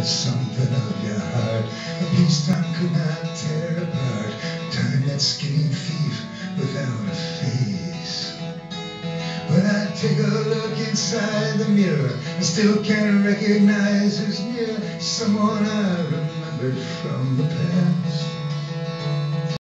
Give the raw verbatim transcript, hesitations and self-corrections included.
there's something of your heart, a piece time could not tear apart. Turn that skinny thief without a face. When I take a look inside the mirror, I still can't recognize who's near. Someone I remembered from the past.